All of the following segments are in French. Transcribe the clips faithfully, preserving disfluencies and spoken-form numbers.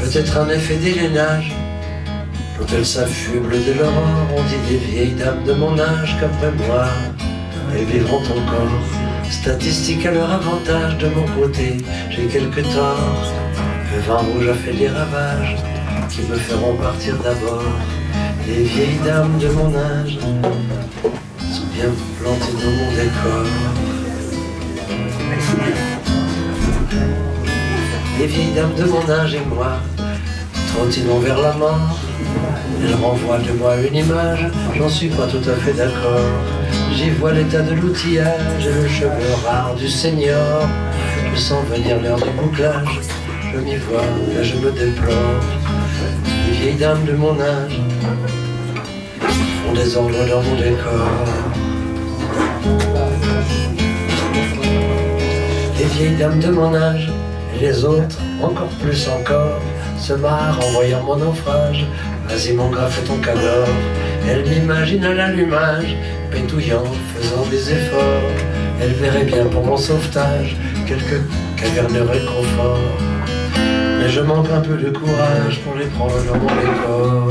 peut-être un effet d'élénage. L'hôtel s'affuble de l'aurore, on dit des vieilles dames de mon âge qu'après moi, elles vivront encore. Statistiques à leur avantage, de mon côté, j'ai quelques torts. Le vin rouge a fait des ravages qui me feront partir d'abord. Les vieilles dames de mon âge sont bien plantées dans mon décor. Les vieilles dames de mon âge et moi trottinons vers la mort. Elles renvoient de moi une image, j'en suis pas tout à fait d'accord. J'y vois l'état de l'outillage et le cheveu rare du senior. Je sens venir l'heure du bouclage, je m'y vois, là je me déplore. Les vieilles dames de mon âge font des ordres dans mon décor. Les vieilles dames de mon âge et les autres, encore plus encore, se marrent en voyant mon naufrage. Vas-y mon gars, fais ton cador. Elle m'imagine à l'allumage, pétouillant, faisant des efforts. Elle verrait bien pour mon sauvetage quelques cavernes réconfort. Mais je manque un peu de courage pour les prendre dans mon décor.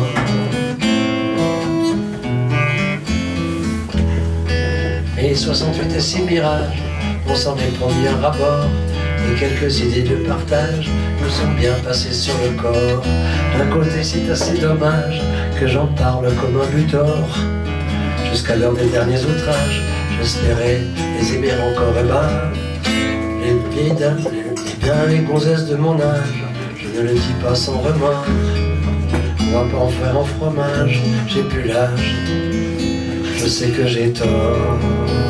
Et soixante-huit et six mirages, on s'en est promis un rapport. Et quelques idées de partage nous sont bien passées sur le corps. D'un côté c'est assez dommage que j'en parle comme un butor. Jusqu'à l'heure des derniers outrages, j'espérais les aimer encore. Et ben, les vieilles dames, les, bien les gonzesses de mon âge, je ne le dis pas sans remords. On va pas en faire en fromage, j'ai plus l'âge, je sais que j'ai tort.